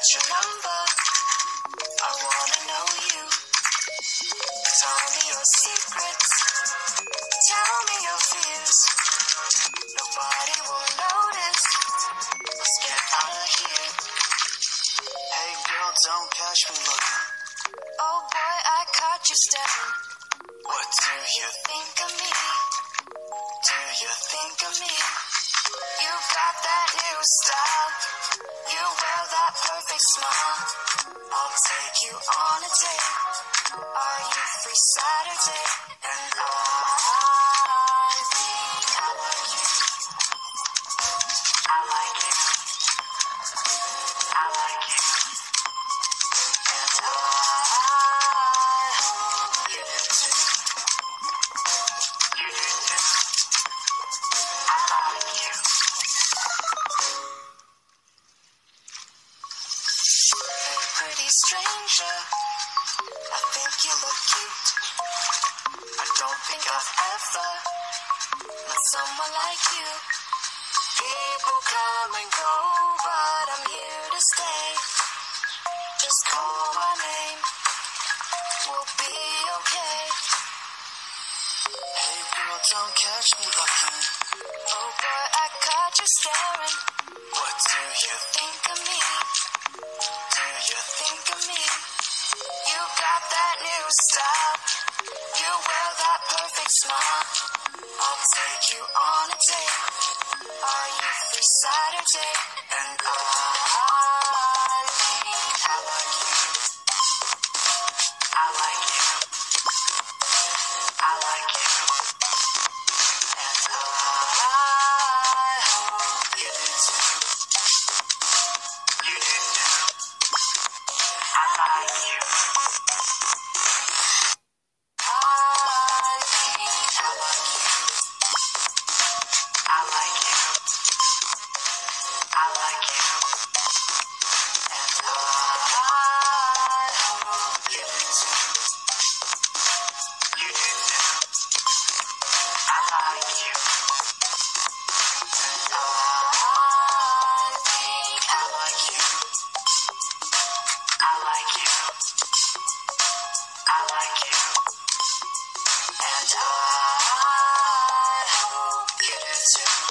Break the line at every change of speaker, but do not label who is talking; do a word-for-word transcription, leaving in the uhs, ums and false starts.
your number. I wanna know you. Tell me your secrets. Tell me your fears. Nobody will notice. Let's get out of here. Hey girl, don't catch me looking. Oh boy, I caught you staring. What do you think of me? Do you think of me? You got that new style. You wear that perfect smile. I'll take you on a date. Are you free Saturday? And I think I like you. I like you. I like you. And I hope you do too. You do too. I like you. Hey, pretty stranger, I think you look cute. I don't think I've ever met someone like you. People come and go, but I'm here to stay. Just call my name, we'll be okay. Hey girl, don't catch me looking. Oh boy, I caught you staring. What do you think of me? Do you think of me? You got that new style. You wear that perfect smile. I'll take you on a date. Are you free Saturday? And I think I like you. I like you. I like you. And I hope you do too. You do too. I like you. I think I like you. I like you. I like you. And I hope you do too. You do too. I like you. And I think I like you. I like you. I like you. And I hope you do too.